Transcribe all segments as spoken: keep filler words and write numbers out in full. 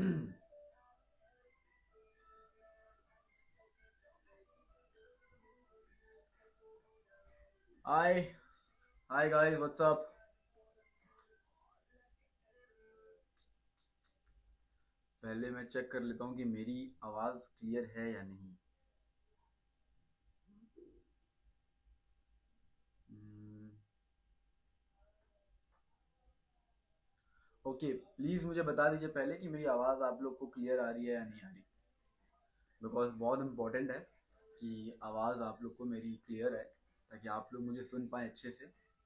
हाय hi guys, what's up. पहले मैं check कर लेता हूँ कि मेरी आवाज़ क्लियर है या नहीं। ओके, प्लीज़ मुझे बता दीजिए पहले कि मेरी आवाज़ आप लोग को क्लियर आ रही है या नहीं आ रही। बिकॉज बहुत इम्पोर्टेंट है कि आवाज़ आप लोग को मेरी क्लियर है, ताकि आप लोग मुझे सुन पाए अच्छे से।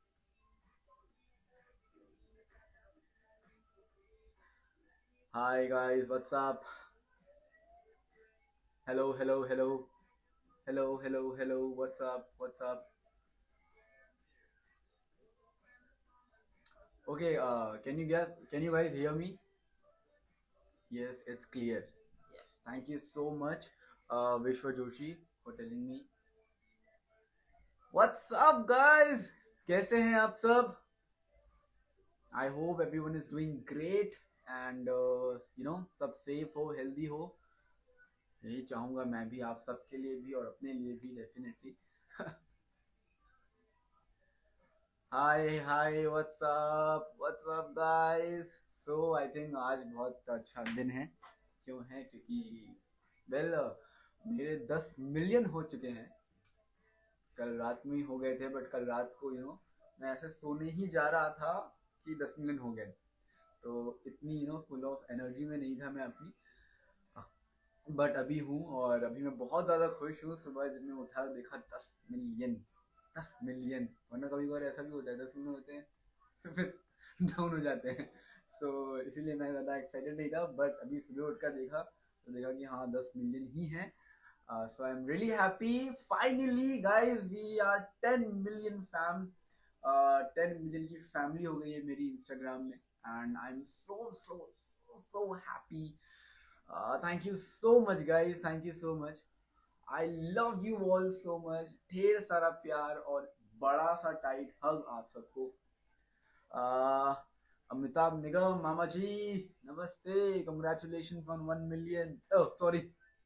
Hi guys, what's up. Hello hello hello hello hello hello, what's up what's up. Okay, can you guys can you guys hear me? Yes, it's clear. Yes, thank you so much, uh, Vishwa Joshi, for telling me. What's up, guys? कैसे हैं आप सब? I hope everyone is doing great and uh, you know सब safe हो, healthy हो। यही चाहूंगा मैं भी आप सबके लिए भी और अपने लिए भी definitely. Hi hi, what's up what's up guys. So I think आज बहुत अच्छा दिन है। क्यों है? क्योंकि वेल well, मेरे दस मिलियन हो चुके हैं। कल रात में ही हो गए थे, बट कल रात को यू you नो know, मैं ऐसे सोने ही जा रहा था कि दस मिलियन हो गए। तो इतनी you know full of energy में नहीं था मैं अपनी। बट अभी हूँ और अभी मैं बहुत ज़्यादा खुश हूँ। सुबह जब मैं उठा देखा दस मिलियन। दस मिलियन, वरना कभी कभार ऐसा भी होता है दस मिलियन होते हैं फिर डाउन हो जाते हैं। सो so, इसीलिए मैं ज़्यादा एक्साइटेड नहीं था, बट अभी सुबह उठ कर देखा तो देखा कि हाँ दस मिलियन ही है। Uh, so I'm really happy. Finally, guys, we are ten million fam. Uh, ten million की family हो गई है मेरी Instagram में, and I'm so so so so happy. Uh, thank you so much, guys. Thank you so much. I love you all so much. ढेर सारा प्यार और बड़ा सा टाइट हग आप सबको। uh, अमिताभ निगम मामा जी, नमस्ते। Congratulations on one million. Oh, sorry.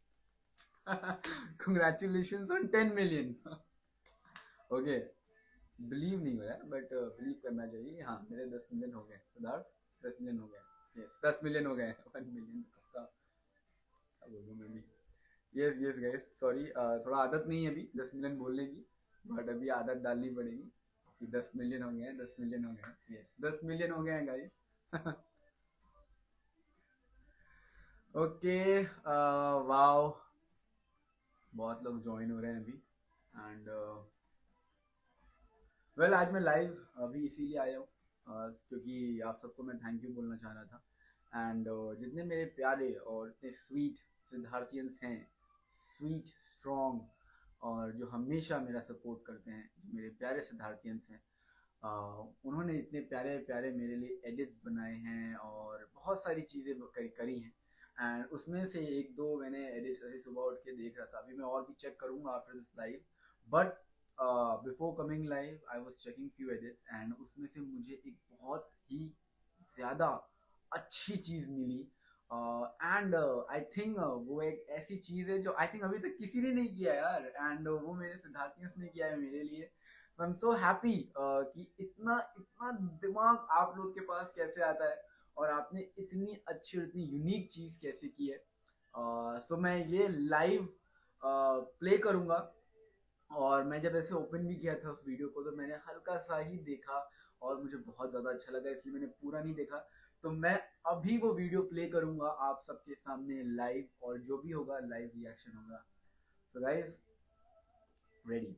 Congratulations on ten million. Okay, believe नहीं हो रहा है बट बिलीव करना चाहिए। हाँ, मेरे दस मिलियन हो गए सिद्धार्थ। दस मिलियन हो गए। यस, दस मिलियन हो गए। वन मिलियन का क्या बोलूँ मैं भी। यस यस गाइस, सॉरी, थोड़ा आदत नहीं है अभी दस मिलियन बोलने की, बट अभी आदत डालनी पड़ेगी कि दस मिलियन हो गए हैं। दस मिलियन हो गए हैं। यस, दस मिलियन हो गए हैं गाइस। ओके, वाओ, बहुत लोग ज्वाइन हो रहे हैं अभी। एंड वेल well, आज मैं लाइव अभी इसीलिए आया हूँ uh, क्योंकि आप सबको मैं थैंक यू बोलना चाह रहा था। एंड uh, जितने मेरे प्यारे और इतने स्वीट सिद्धार्थियंस हैं, स्वीट स्ट्रॉन्ग, और जो हमेशा मेरा सपोर्ट करते हैं, जो मेरे प्यारे सिद्धार्थियंस हैं, uh, उन्होंने इतने प्यारे प्यारे मेरे लिए एडिट्स बनाए हैं और बहुत सारी चीज़ें करी, करी हैं। एंड उसमें से एक दो मैंने एडिट्स ऐसे सुबह उठ के देख रहा था। अभी मैं और भी चेक करूँगा after this live, but before coming live I was checking few edits and उसमें से मुझे एक बहुत ही ज़्यादा अच्छी चीज़ मिली। एंड आई थिंक वो एक ऐसी चीज़ है जो आई थिंक अभी तक किसी ने नहीं किया यार, एंड uh, वो मेरे सिद्धार्थियंस ने किया है मेरे लिए। सो आई एम सो हैप्पी कि इतना इतना दिमाग आप लोग के पास कैसे आता है और आपने इतनी अच्छी और इतनी यूनिक चीज़ कैसे की है। सो uh, so मैं ये लाइव प्ले uh, करूँगा। और मैं जब ऐसे ओपन भी किया था उस वीडियो को तो मैंने हल्का सा ही देखा और मुझे बहुत ज़्यादा अच्छा लगा, इसलिए मैंने पूरा नहीं देखा। तो मैं अभी वो वीडियो प्ले करूंगा आप सबके सामने लाइव, और जो भी होगा लाइव रिएक्शन होगा। तो guys, ready?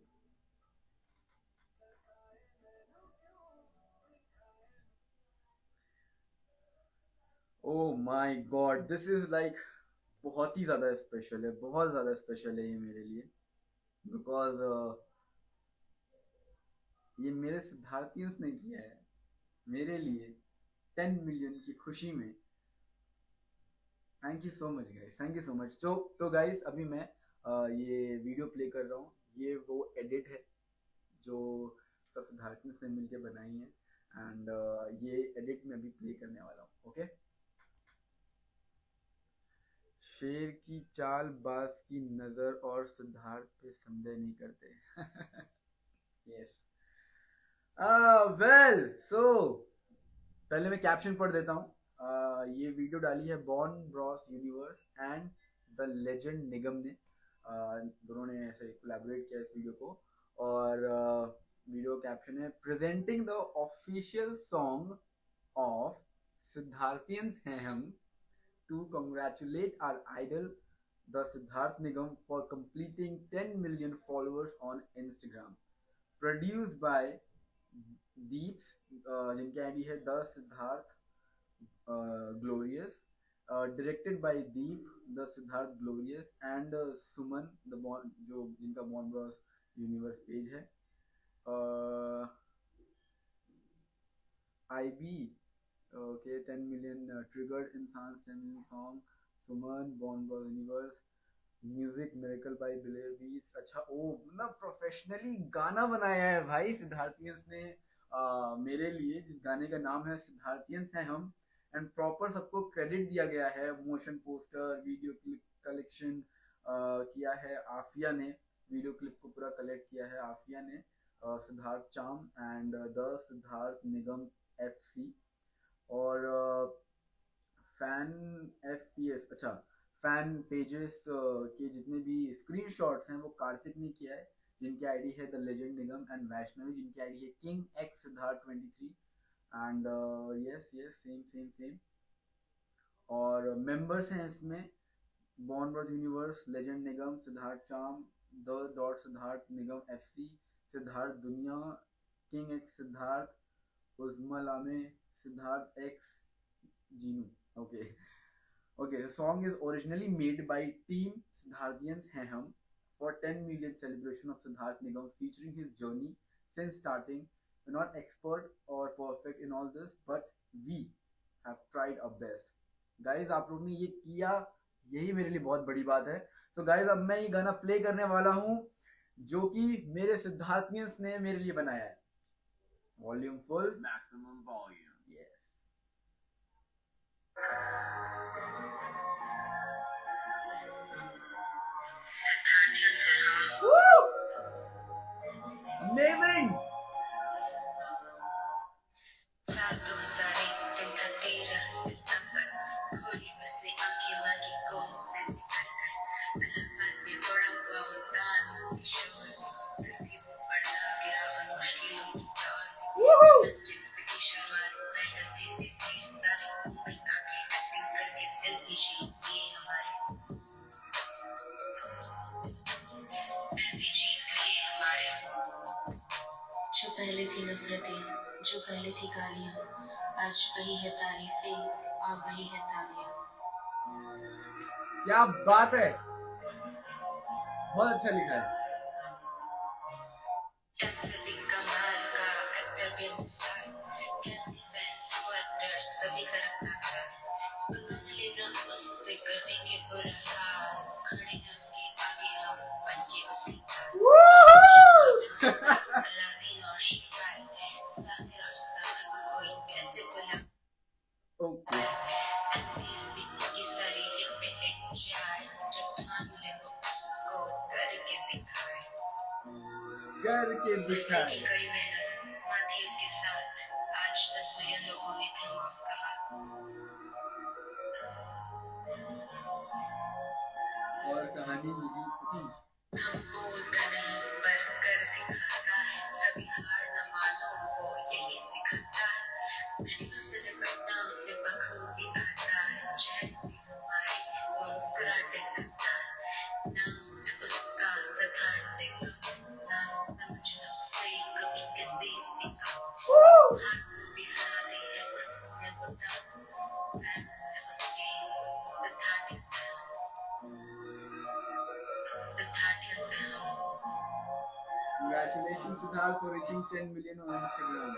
Oh my god, this is like बहुत ही ज़्यादा स्पेशल है, बहुत ज़्यादा स्पेशल है ये मेरे लिए। बिकॉज uh, ये मेरे सिद्धार्थियंस ने किया है मेरे लिए टेन मिलियन की खुशी में। Thank you so much guys, thank you so much. तो तो गाइस, अभी मैं uh, ये वीडियो प्ले कर रहा हूँ। ये वो एडिट है जो सब सिद्धार्थ ने मिलके बनाई है, एंड uh, ये एडिट में अभी प्ले करने वाला हूँ। ओके, शेर की चाल, बाज की नजर और सिद्धार्थ पे संदेह नहीं करते। यस, वेल सो पहले मैं कैप्शन पढ़ देता हूँ। uh, ये वीडियो डाली है Born Bros Universe and the legend Nigam ने। uh, दोनों ने ऐसे कोलैबोरेट किया इस वीडियो को, और वीडियो uh, कैप्शन है presenting the official song of Siddharthians हैं हम to congratulate our idol the Siddharth Nigam for completing ten million followers on Instagram. Produced by Deeps, uh, जिनकी आईडी है the Siddharth glorious, directed by Deep the Siddharth glorious and Suman the Born, जो जिनका Born Bros Universe page है। I be okay ten million triggered इंसान ten million song, Suman Born Bros Universe, music miracle by Biller beats. अच्छा, ओ मतलब professionally गाना बनाया है भाई सिद्धार्थियंस ने uh, मेरे लिए, जिस गाने का नाम है सिद्धार्थियंस हैं हम, एंड प्रॉपर सबको क्रेडिट दिया गया है। Motion poster, video clip collection uh, किया है आफिया ने, वीडियो क्लिप को पूरा कलेक्ट किया है आफिया ने, uh, Siddharth charm and the Siddharth Nigam F C, और फैन एफ पी एस, अच्छा फैन पेजेस के जितने भी स्क्रीनशॉट्स हैं वो कार्तिक ने किया है, जिनकी आईडी है the legend Nigam, and Vaishnavi जिनकी आईडी है king X Siddharth twenty three, and yes yes same same same. और मेंबर्स हैं इसमें Born Bros Universe, legend Nigam, Siddharth charm, the dot Siddharth Nigam F C, Siddharth Duniya, king X Siddharth, उजमल आमे, Siddharth X Jeenu. Okay okay, the song is originally made by team Siddharthians हैं हम for ten million celebration of Siddharth Nigam, featuring his journey since starting. We're not expert or perfect in all this, but we have tried our best. Guys, आप लोग ने ये किया, यही मेरे लिए बहुत बड़ी बात है। So guys, अब मैं ये गाना प्ले करने वाला हूँ जो कि मेरे सिद्धार्थियंस ने मेरे लिए बनाया है। Volume full, maximum volume. Yes. Woo! Amazing! Woo! जो पहले थी नफरतें, जो पहले थी गालियां, आज वही है तारीफें और वही है तालियां। क्या बात है, बहुत अच्छा लिखा है। Okay. करके दिखाए। और कहानी मिली थी। Congratulations, Siddharth, for reaching ten million on Instagram.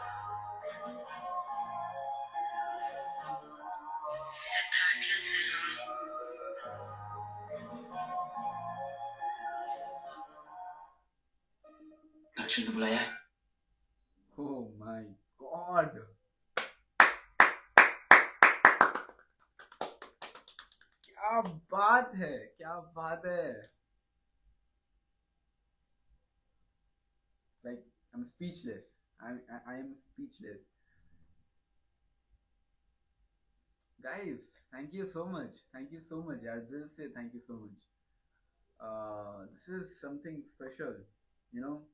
लक्ष्य ने बुलाया। Oh my God! क्या बात बात है, क्या बात है। Like I'm speechless. I I, I am speechless. Guys, thank you so much. Thank you so much. यार दिल से thank you so much. Uh, this is something special, you know.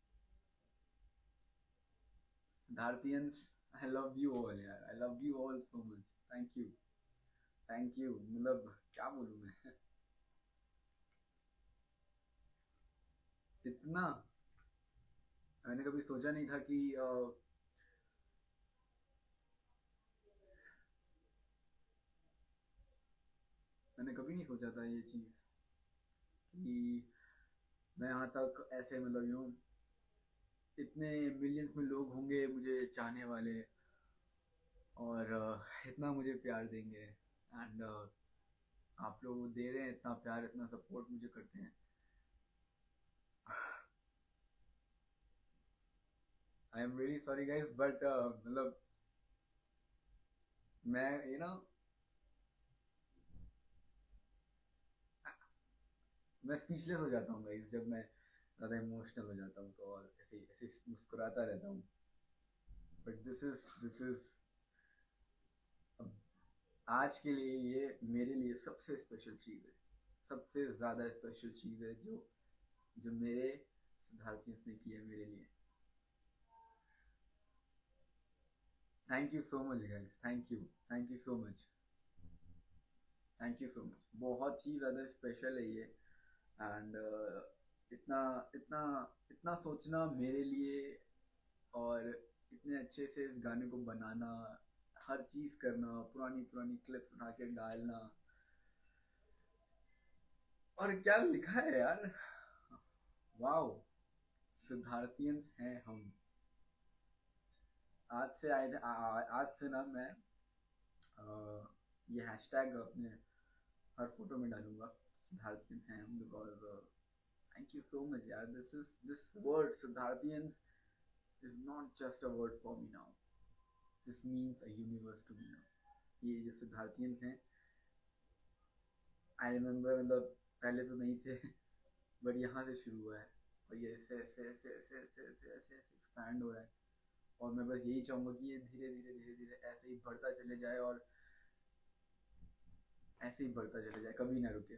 Dhartians, I love you all यार. I love you all so much. Thank you. Thank you. मतलब क्या बोलूँ मैं? इतना मैंने कभी सोचा नहीं था कि uh, मैंने कभी नहीं सोचा था ये चीज़ कि मैं यहाँ तक ऐसे मतलब यूँ इतने मिलियंस में लोग होंगे मुझे चाहने वाले और uh, इतना मुझे प्यार देंगे एंड uh, आप लोग दे रहे हैं इतना प्यार, इतना सपोर्ट मुझे करते हैं। I am really sorry guys but मतलब मैं यू नो मैं स्पीचलेस हो जाता हूँ गाइस जब मैं ज़्यादा इमोशनल हो जाता हूँ तो, और ऐसे ऐसे मुस्कुराता रहता हूँ। But this is this is आज के लिए ये मेरे लिए सबसे स्पेशल चीज़ है, सबसे ज़्यादा स्पेशल चीज़ है जो जो मेरे सिद्धार्थियंस ने की है मेरे लिए। Thank you so much guys, thank you thank you so much, thank you so much. बहुत ही ज़्यादा स्पेशल है ये एंड uh, इतना इतना इतना सोचना मेरे लिए और इतने अच्छे से इस गाने को बनाना, हर चीज़ करना, पुरानी पुरानी क्लिप्स उठा के डालना, और क्या लिखा है यार, वाओ। सिद्धार्थियंस हैं हम। आज से आए थे आज से ना मैं आ, ये हैशटैग अपने हर फोटो में डालूंगा, सिद्धार्थियंस हैं हम, because thank you so much यार। This is this word Siddharthians is not just a word for me now, this means a universe to me now. ये जो सिद्धार्थियंस हैं, आई रिमेम्बर मतलब पहले तो नहीं थे बट यहाँ से शुरू हुआ है और ये ऐसे ऐसे ऐसे ऐसे ऐसे ऐसे ऐसे एक्सपैंड हो रहा है और मैं बस यही चाहूँगा कि ये धीरे धीरे धीरे धीरे ऐसे ही बढ़ता चले जाए और ऐसे ही बढ़ता चले जाए, कभी ना रुके।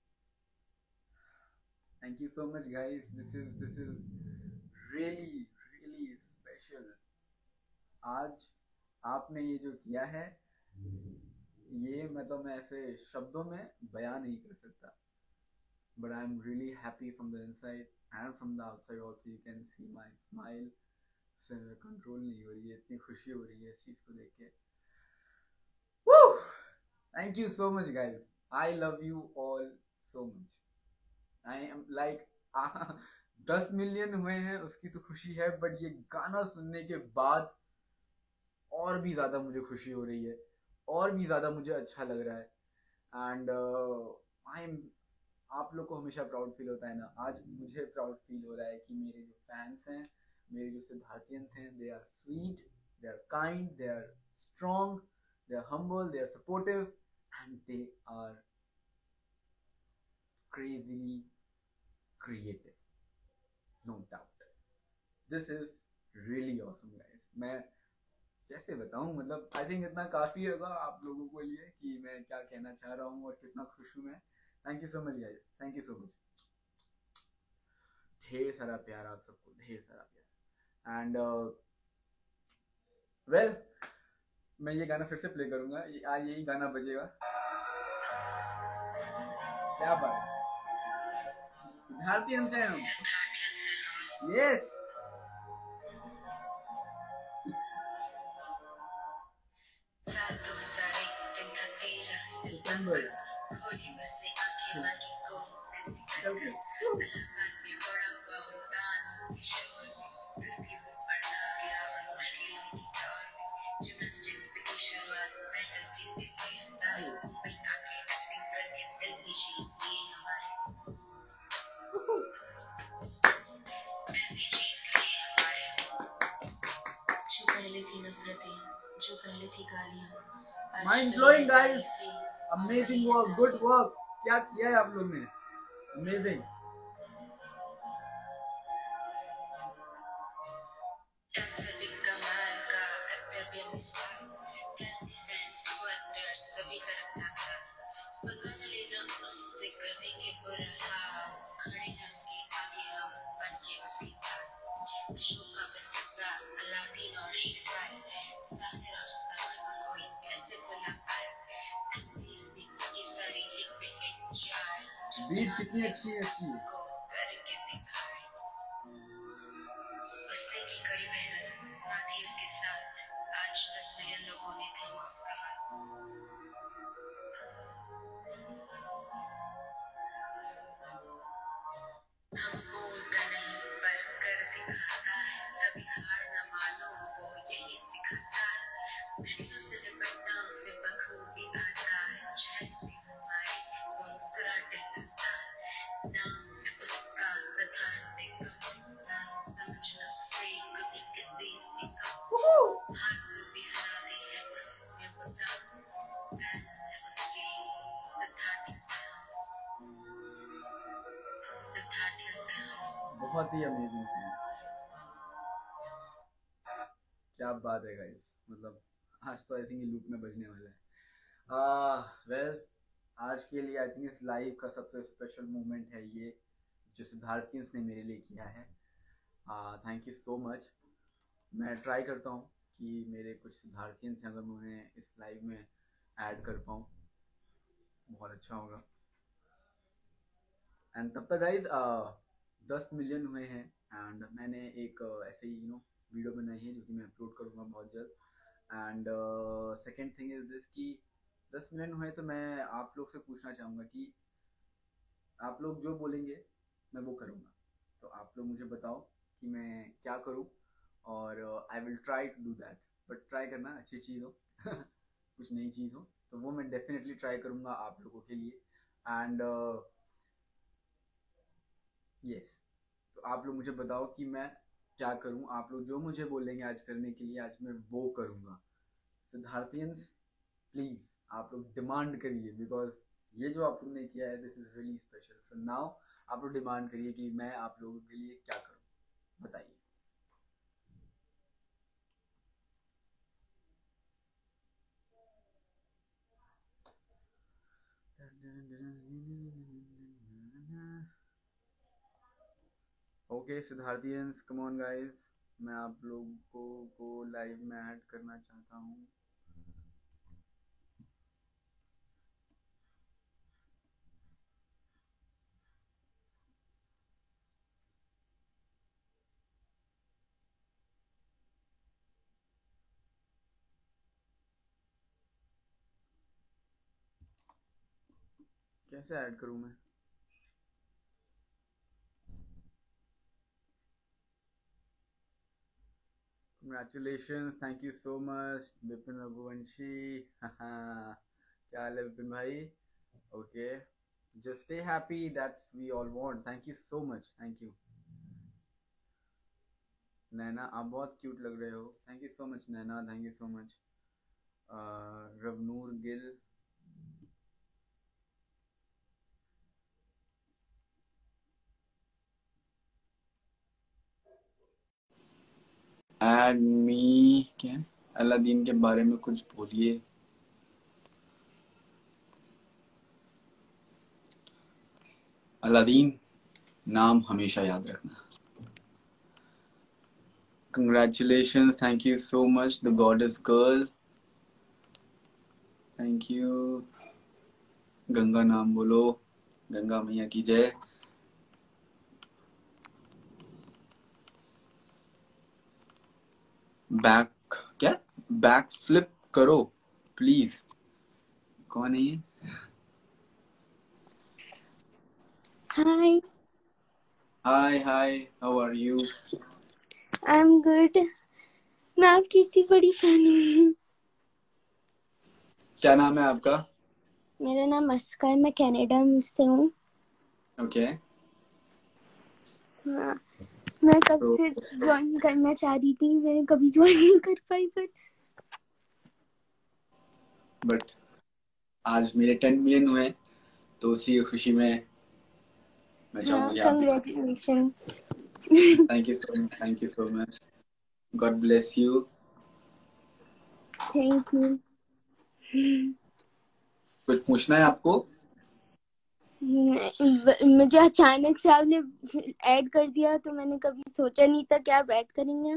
Thank you so much guys, this is this is really really special. आज आपने ये जो किया है ये मतलब मैं ऐसे शब्दों में बयान नहीं कर सकता, but I'm really happy from the inside and from the outside also. You can see my smile से कंट्रोल नहीं हो रही है, इतनी खुशी हो रही है इस चीज को देख के। Woo! Thank you so much guys, I love you all so much. I am like दस मिलियन हुए हैं उसकी तो खुशी है, बट ये गाना सुनने के बाद और भी ज्यादा मुझे खुशी हो रही है, और भी ज्यादा मुझे अच्छा लग रहा है एंड आई एम आप लोग को हमेशा प्राउड फील होता है ना, आज मुझे प्राउड फील हो रहा है कि मेरे जो फैंस हैं, मेरे जो सिद्धार्थियंस हैं, they are sweet, they are kind, they are strong, they are humble, they are supportive and they are crazily creative, no doubt. This is really awesome guys. मैं कैसे बताऊं, मतलब आई थिंक इतना काफी होगा आप लोगों के लिए कि मैं क्या कहना चाह रहा हूँ और कितना खुश हूँ मैं। Thank you so much guys, thank you so much. ढेर सारा प्यार आप सबको, ढेर सारा प्यार एंड वेल मैं ये गाना फिर से प्ले करूंगा, आज यही गाना बजेगा। क्या बात, सिद्धार्थियंस हैं हम। यस सितंबर जो पहले थी नफरतें, जो पहले थी गालियां, Mind blowing guys, amazing work, good work. क्या किया है आप लोग ने, अमेजिंग। बीट्स कितनी अच्छी है इसकी। उसने की कड़ी मेहनत ना थी उसके साथ, आज दस मिलियन लोगों ने थामा उसका हाथ। हम बोलता नहीं पर कर दिखाता है, कभी हार न मानो वो यही सिखाता है। मुश्किलों से निपटना उसे बखूबी आता है, चहलती हमारी वो मुस्कुराते लगता है। नाम है उसका सिद्धार्थ गम, ना समझना उसे कभी किसी से कम। हार को भी हरा दे है उसमें वो दम, फैन है उसकी सिद्धार्थ से हम, सिद्धार्थ से हम। बहुत ही अमेजिंग सीन, क्या बात है गाइस। मतलब आज तो आई थिंक लूप में बजने वाला है। वेल uh, well, आज के लिए आई थिंक इस लाइव का सबसे स्पेशल मोमेंट है ये, जो सिद्धार्थियंस ने मेरे लिए किया है। Thank you so much. मैं ट्राई करता हूँ कि मेरे कुछ सिद्धार्थियंस हैं, अगर मैं उन्हें इस लाइव में ऐड कर पाऊँ बहुत अच्छा होगा। एंड तब तक गाइज दस मिलियन हुए हैं, एंड मैंने एक uh, ऐसे ही यू नो वीडियो बनाई है जो कि मैं अपलोड करूँगा बहुत जल्द। And second thing is this कि दस मिलियन हुए तो मैं आप लोग से पूछना चाहूँगा कि आप लोग जो बोलेंगे मैं वो करूँगा। तो आप लोग मुझे बताओ कि मैं क्या करूँ, और I will try to do that. But try करना अच्छी चीज़ हो कुछ नई चीज़ हो तो वो मैं डेफिनेटली ट्राई करूँगा आप लोगों के लिए। एंड यस, तो आप लोग मुझे बताओ कि मैं क्या करूं। आप लोग जो मुझे बोलेंगे आज करने के लिए, आज मैं वो करूंगा। सिद्धार्थियंस प्लीज आप लोग डिमांड करिए, बिकॉज ये जो आप लोग ने किया है this is really special. So now आप लोग डिमांड करिए कि मैं आप लोगों के लिए क्या करूं, बताइए। Okay Siddharthians, come on guys, मैं आप लोगों को लाइव में ऐड करना चाहता हूँ। कैसे ऐड करूँ मैं? Congratulations, thank you so much, Vipin Raghuvanshi. क्या हाल है विपिन भाई? Okay, just stay happy, that's we all want. Thank you so much, thank you. Naina आप बहुत क्यूट लग रहे हो, thank you so much Naina, thank you so much. Ravnoor Gill, add me, क्या अलादीन के बारे में कुछ बोलिए। अलादीन नाम हमेशा याद रखना। Congratulations, thank you so much, the goddess girl, thank you। Ganga नाम बोलो, गंगा मैया की जय। बैक क्या बैक फ्लिप करो प्लीज। कौन है ये? Hi, hi hi, how are you? I'm good. मैं आपकी इतनी बड़ी फैन हूँ। क्या नाम है आपका? मेरा नाम अस्का है, मैं कनाडा से हूँ। ओके, हाँ, मैं कब तो से ज्वाइन करना चाह रही थी, मैंने कभी ज्वाइन नहीं कर पाई, बट बट आज मेरे टेन मिलियन हुए, तो उसी खुशी में मैं चाहूँगा कि आप भी congratulation. Thank you so much, thank you so much, God bless you. Thank you. कुछ पूछना है आपको? मुझे अचानक से आपने ऐड कर दिया, तो मैंने कभी सोचा नहीं था कि आप ऐड करेंगे।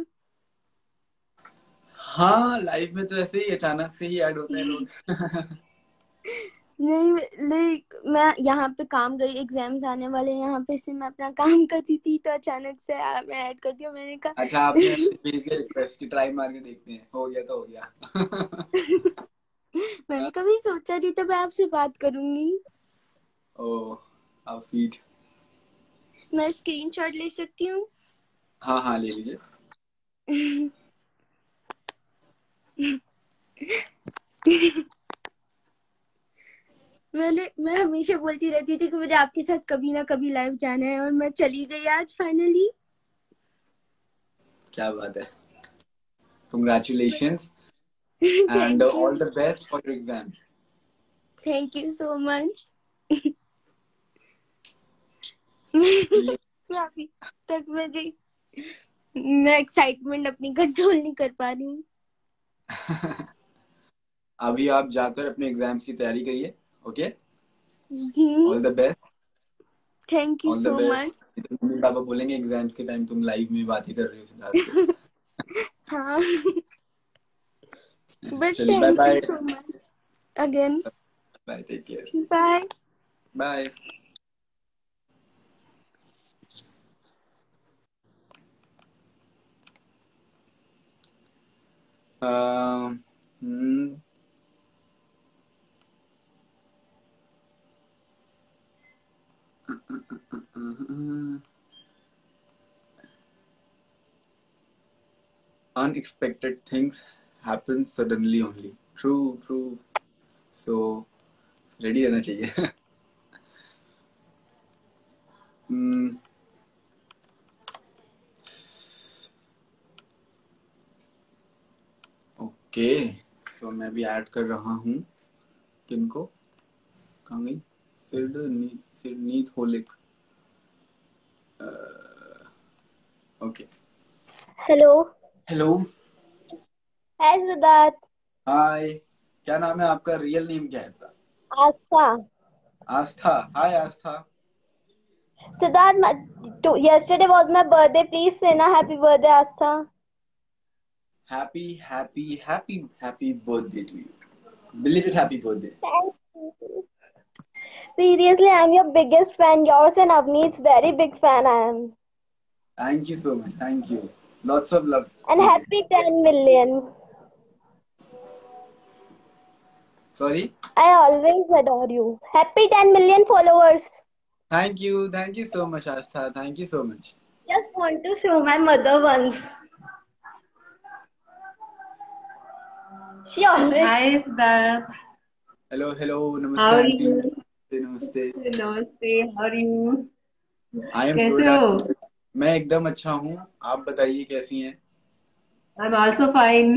हाँ, लाइफ में तो ऐसे ही अचानक से ही ऐड होते हैं लोग। नहीं, लाइक मैं यहाँ पे काम गई, एग्जाम्स आने वाले, यहाँ पे से मैं अपना काम कर रही थी, तो अचानक से मैं ऐड कर दिया। मैंने कहा अच्छा, आपने भेज दिया रिक्वेस्ट की, ट्राई मार के देखते हैं, हो गया तो हो गया। मैंने कभी सोचा नहीं था मैं आपसे बात करूंगी। Oh, how sweet. मैं स्क्रीनशॉट ले सकती हूँ? हाँ हाँ, ले लीजिए। मैंने मैं हमेशा बोलती रहती थी कि मुझे आपके साथ कभी ना कभी लाइव जाना है, और मैं चली गई आज फाइनली। क्या बात है, congratulations and thank you, all the best for your exam. Thank you so much. चलिए। मैं अभी तक मुझे मैं एक्साइटमेंट अपनी कंट्रोल नहीं कर पा रही हूँ। अभी आप जाकर अपने एग्जाम्स की तैयारी करिए, ओके? जी, all the best, thank you all the so much. Best. Mummy papa बोलेंगे एग्जाम्स के टाइम तुम लाइव में बात ही कर रहे हो सिद्धार्थ से। हाँ, बट चलिए, bye thank you bye. So much again. Bye, take care, bye. Bye. Hmm unexpected things happen suddenly only. True, true. So ready रहना चाहिए। hmm. ओके, सो मैं भी ऐड कर रहा हूँ। किनको? कहाँ गई? सिडनी सिडनी थोलिक। Okay, hello. Hello, hi Siddharth. Hi. क्या नाम है आपका? रियल नेम क्या है? आस्था। आस्था। हाय आस्था। Siddharth, my, to, yesterday was my birthday. Please say na happy birthday, Astha. Happy, happy, happy, happy birthday to you. Belated happy birthday. Thank you. Seriously, I'm your biggest fan. Yours and Avneet's very big fan I am. Thank you so much. Thank you. Lots of love. And happy ten million. Sorry? I always adore you. Happy ten million followers. Thank you. Thank you so much, Astha. Thank you so much. Just want to show my mother once. She always. Hi, Siddharth. Hello, hello. Namaste, How are auntie. you? Namaste. Namaste. How are you? I am कैसे good. हो? मैं एकदम अच्छा हूँ। आप बताइए कैसी हैं? I'm also fine.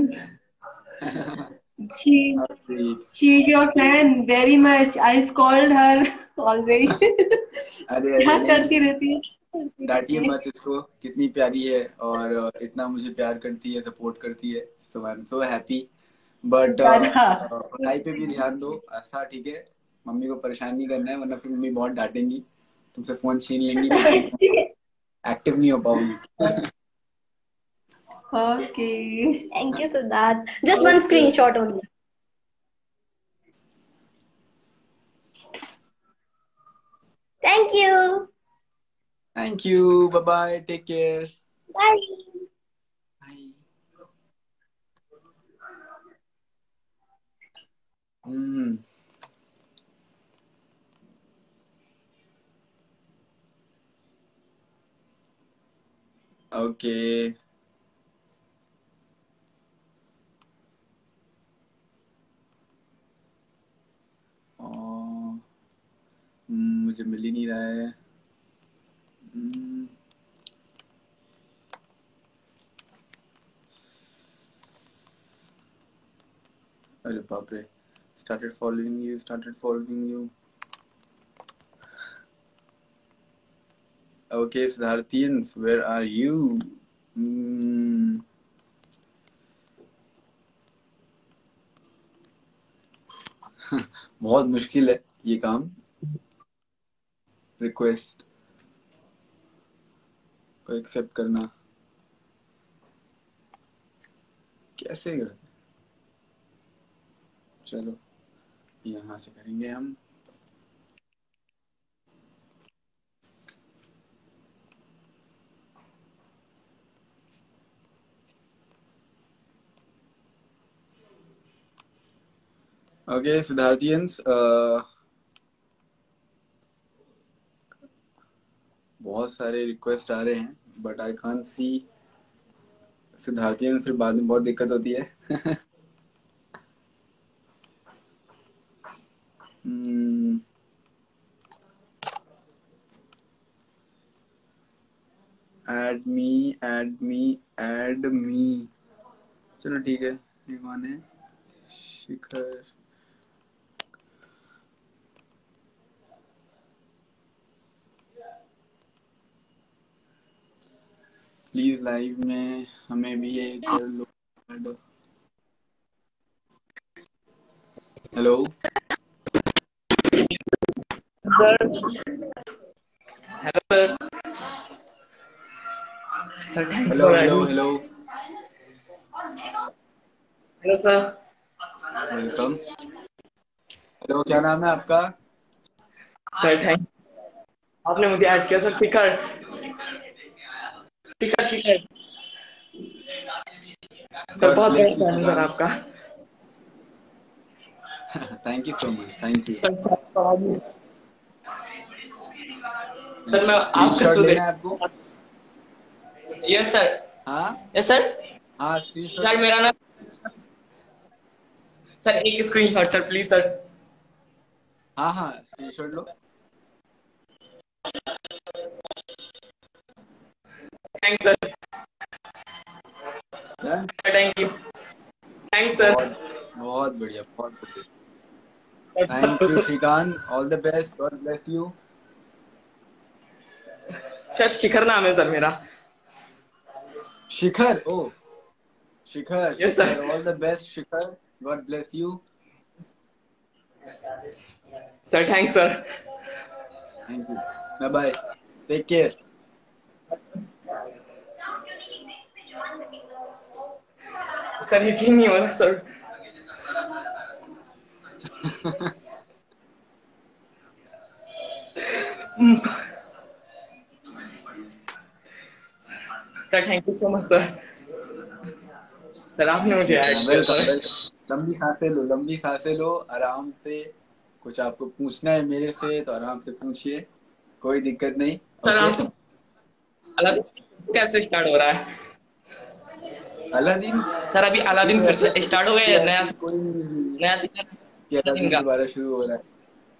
She How sweet. she's your fan very much. I scold her always. अरे अरे क्या नहीं, करती रहती है? करती डांटिए रहती है। मत इसको, कितनी प्यारी है और इतना मुझे प्यार करती है, सपोर्ट करती है। So I am so happy. But ज्यादा। पढ़ाई पे भी ध्यान दो, अच्छा ठीक है? मम्मी को परेशान नहीं करना है, वरना फिर मम्मी बहुत डांटेंगी, तुमसे फोन छीन लेंगी, एक्टिव नहीं हो पाऊंगी। Okay. Thank you, Siddharth. Just one Okay. screenshot only. Thank you. Thank you. Bye bye. Take care. Bye. Bye. Hmm. Okay. Oh, मुझे मिल ही नहीं रहा है। Hmm. अरे बाप रे, started following you, started following you. Okay, Siddharthians, where are you? Hmm. बहुत मुश्किल है ये काम. रिक्वेस्ट को एक्सेप्ट करना कैसे करते? चलो यहाँ से करेंगे हम. ओके सिद्धार्थियंस, बहुत सारे रिक्वेस्ट आ रहे हैं बट आई कांट सी सिद्धार्थियंस. फिर बाद में बहुत दिक्कत होती है. hmm. Add me, add me, add me. चलो ठीक है. ये कौन है? शिखर. प्लीज लाइव में हमें भी ये कर लो. Hello sir. Hello sir. Sir thanks hello for hello adding. Hello hello sir. Welcome. Hello, क्या नाम है आपका? सर थैंक आपने मुझे ऐड किया सर. शिखर शिखर शिखर सर. बहुत बहुत धन्यवाद सर आपका. Thank you so much. Thank you. Sir sir sir मैं आपका स्क्रीनशॉट सुधे. लेना है आपको? Yes sir. हाँ यस सर. हाँ स्क्रीनशॉट. सर मेरा नाम सर एक स्क्रीनशॉट सर प्लीज सर. हाँ हाँ स्क्रीनशॉट लो. Thanks sir. Done? Thank you. Thanks sir. बहुत बहुत बढ़िया. बहुत बढ़िया. Thank you Shrikant. All the best. God bless you. Sir Shikhar नाम है सर मेरा. Shikhar. Oh Shikhar. Yes, sir. Shikhar. All the best Shikhar. God bless you. Sir thanks sir. Thank you. Bye bye. Take care. Sir यकीन नहीं हो रहा sir. Sir thank you so much sir. Sir आपने मुझे add किया सर. लंबी सांसें लो. लंबी सांसें लो. आराम से. कुछ आपको पूछना है मेरे से तो आराम से पूछिए. कोई दिक्कत नहीं. Sir okay. आपसे अलादीन कैसे स्टार्ट हो रहा है? अलादीन. सर अभी अलादीन फिर से स्टार्ट हो गया है. नया कोई नया सीजन अलादीन दोबारा शुरू हो रहा है.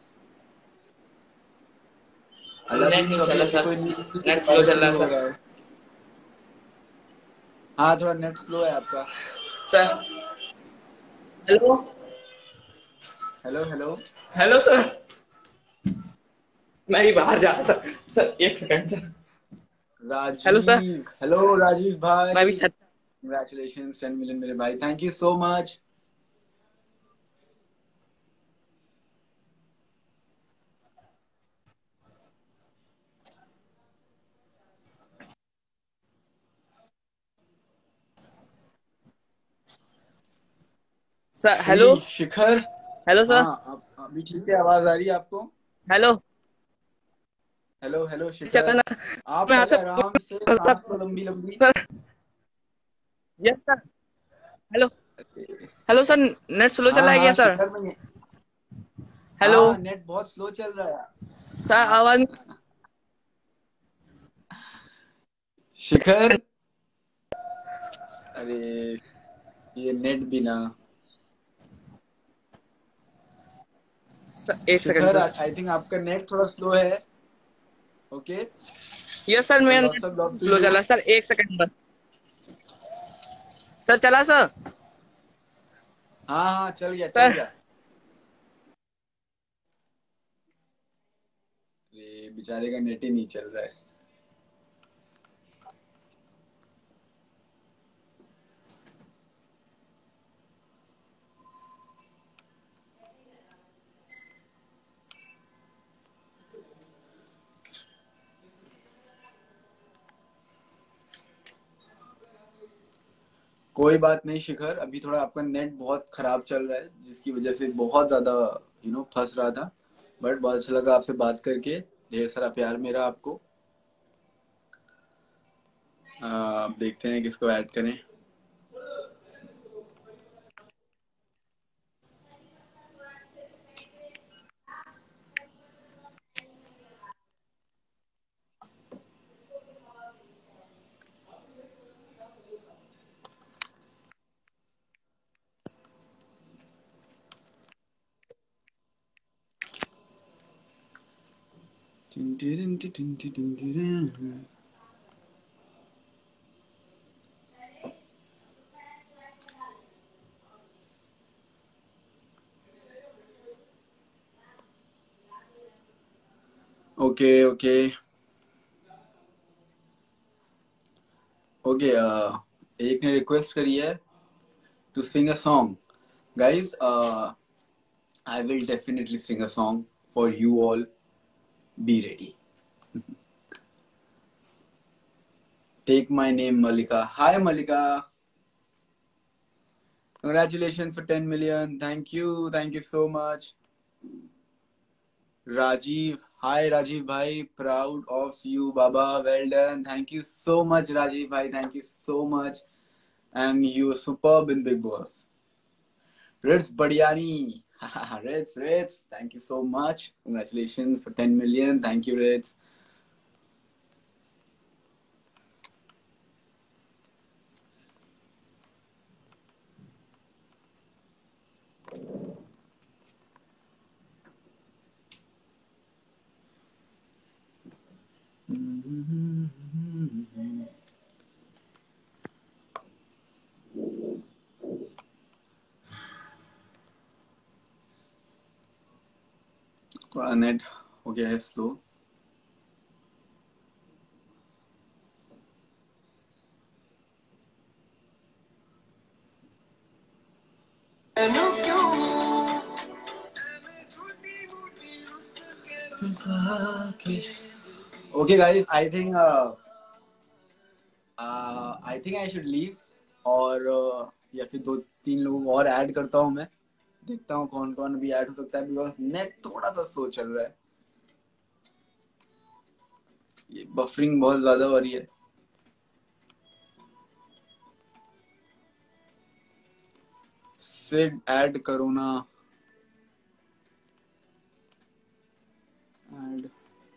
नेट अलादीन नहीं तो चल रहा अभी सर. कोई नेट स्लो चल रहा है हो सर. रहा है. हाँ थोड़ा नेट स्लो है आपका. Sir hello hello hello hello sir. मैं ही बाहर जा रहा सर. सर एक second sir. Rajiv. Hello sir. Hello Rajiv भाई. मैं भी छत. Congratulations ten million मेरे भाई. Thank you so much. Sir hello. Shikhar. Hello sir. हाँ अब अभी ठीक है. आवाज आ रही है आपको? हेलो. Hello hello Shikhar. आप मैं पहले आपसे आराम से सांस लो लंबी लंबी. Sir. Yes sir. Hello hello sir. Net slow चल रहा है क्या सर? शिखर में. हेलो हाँ नेट बहुत स्लो चल रहा है सर. आवाज शिखर. अरे ये नेट भी ना. सर एक second Shikhar sir. I think आपका नेट थोड़ा स्लो है. ओके. यस सर मेरा lots net of love to slow you. चल रहा है सर. एक सेकंड बस. सर चला सर. हाँ हाँ चल गया चल सर. गया. ये बेचारे का नेट ही नहीं चल रहा है. कोई बात नहीं शिखर, अभी थोड़ा आपका नेट बहुत खराब चल रहा है जिसकी वजह से बहुत ज्यादा यू नो फंस रहा था, बट बहुत अच्छा लगा आपसे बात करके। ढेर सारा प्यार मेरा आपको। अब देखते हैं किसको ऐड करें। ओके ओके ओके एक ने रिक्वेस्ट करी है to sing a song. Guys I will definitely sing a song for you all, be ready. Take my name Mallika. Hi Mallika, congratulations for ten million. Thank you, thank you so much. Rajiv, hi Rajiv bhai, proud of you baba, well done. Thank you so much Rajiv bhai, thank you so much, and you were superb in Big Boss. Ritz Badiani, Ritz Ritz, thank you so much, congratulations for ten million. Thank you Ritz. थोड़ा net हो गया है slow. Okay guys, I think uh, uh, I think I should leave, और uh, या फिर दो तीन लोग और ऐड करता हूँ मैं, देखता हूँ कौन कौन भी ऐड हो सकता है, बिकॉज नेट थोड़ा सा स्लो चल रहा है, ये बफरिंग बहुत ज्यादा हो रही है। सिड ऐड करो ना, ऐड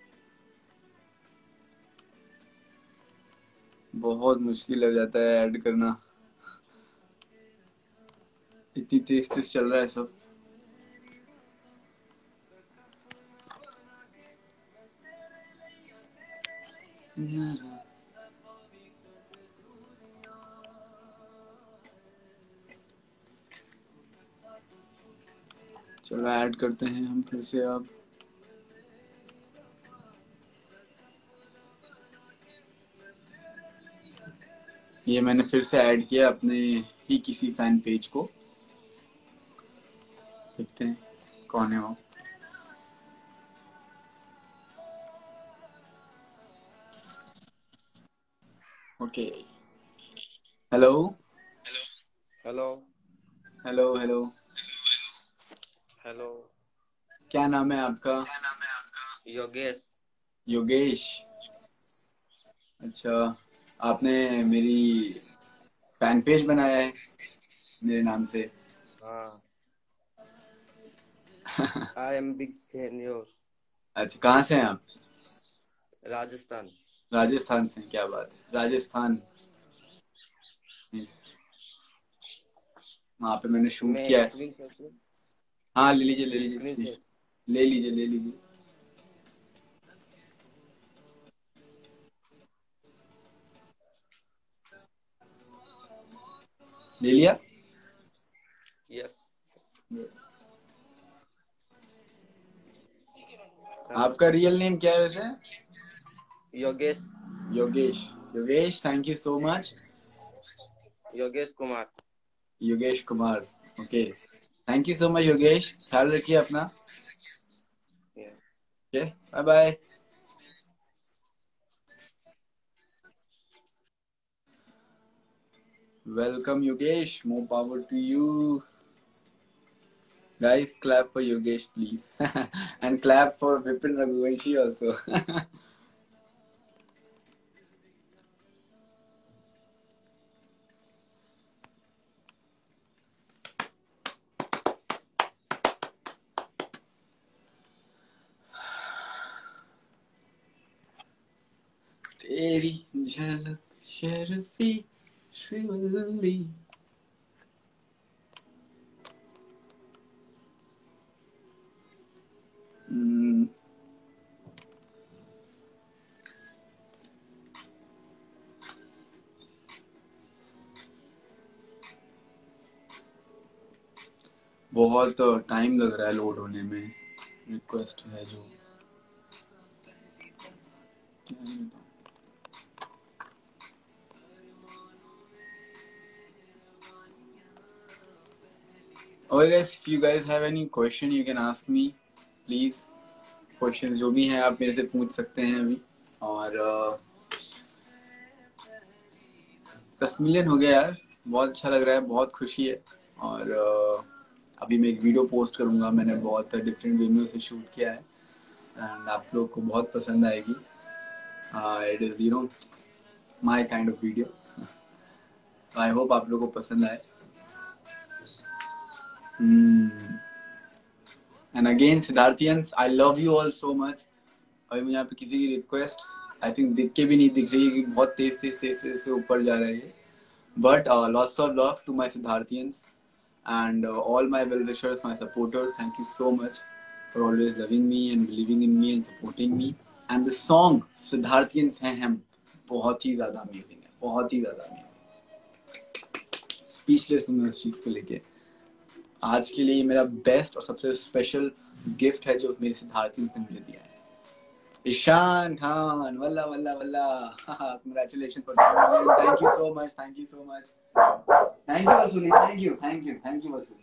बहुत मुश्किल हो जाता है ऐड करना, इतनी तेज तेज चल रहा है सब। चलो ऐड करते हैं हम फिर से। अब ये मैंने फिर से ऐड किया अपने ही किसी फैन पेज को, देखते हैं कौन है वो। Okay, hello hello hello hello, hello, क्या नाम है आपका? योगेश। योगेश, अच्छा, आपने मेरी फैन पेज बनाया है मेरे नाम से? हाँ, I am big fan your. अच्छा, कहाँ से हैं आप? राजस्थान। राजस्थान से, क्या बात है, राजस्थान। वहाँ पे मैंने शूट मैं किया है। स्क्रीनशॉट लूं? हाँ ले लीजिए ले लीजिए स्क्रीनशॉट। ले लीजिए ले लीजिए। ले लिया? यस। आपका रियल नेम क्या है वैसे? Yogesh. Yogesh, Yogesh thank you so much. Yogesh Kumar. Yogesh Kumar, okay, thank you so much Yogesh, ख्याल रखिए अपना। Okay, bye bye. Welcome Yogesh, more power to you. Guys, clap for Yogesh please. And clap for Vipin Raghuvanshi also. तेरी झलक शर्फी Srivalli. Hmm. बहुत टाइम लग रहा है लोड होने में. रिक्वेस्ट है जो Okay guys, if you guys have any question you can ask me please. Questions जो भी हैं आप मेरे से पूछ सकते हैं अभी. और दस मिलियन हो गया यार, बहुत अच्छा लग रहा है, बहुत खुशी है. और uh, अभी मैं एक वीडियो पोस्ट करूंगा, मैंने बहुत डिफरेंट वीडियो से शूट किया है एंड आप लोग को बहुत पसंद आएगी. It is you know my kind of video. I hope आप लोग को पसंद आए. And again Sidharthians, I love you all so much. अभी मुझे यहाँ पे किसी की रिक्वेस्ट आई थिंक दिख के भी नहीं दिख रही है कि बहुत तेज तेज तेज तेज से ऊपर जा रही है. But lots of love to my Sidharthians and uh, all my well wishers, my supporters, thank you so much for always loving me and believing in me and supporting me. And the song Siddharthians हैं हम बहुत ही ज़्यादा amazing है, बहुत ही ज़्यादा amazing. Speechless हूँ मैं उस चीज़ को लेके. आज के लिए मेरा बेस्ट और सबसे स्पेशल गिफ्ट है जो मेरे सिद्धार्थियंस ने मुझे दिया है. ईशान खान, वल्ला वल्ला वल्ला, congratulations for that. Thank you so much, thank you so much. Thank you Vasuli, thank you, thank you, thank you Vasuli.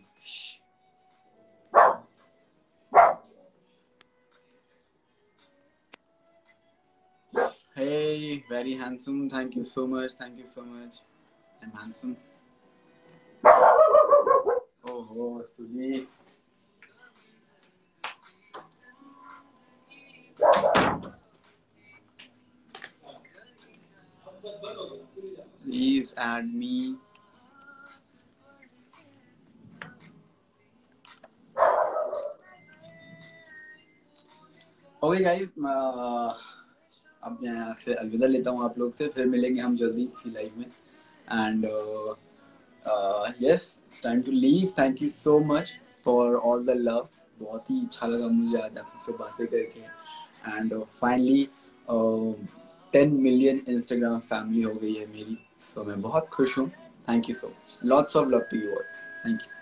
Hey, very handsome, thank you so much, thank you so much. I'm handsome. Oh, oh Vasuli. Please add me. Okay guys, uh, अब मैं यहाँ से अलविदा लेता हूँ आप लोग से. फिर मिलेंगे हम जल्दी इसी लाइव में. And yes, it's time to leave. Thank you so much for all the love. बहुत ही अच्छा लगा मुझे आज आप सबसे बातें करके. And finally ten million Instagram family हो गई है मेरी. सो so, मैं बहुत खुश हूँ. Thank you so much. Lots of love to you all. Thank you.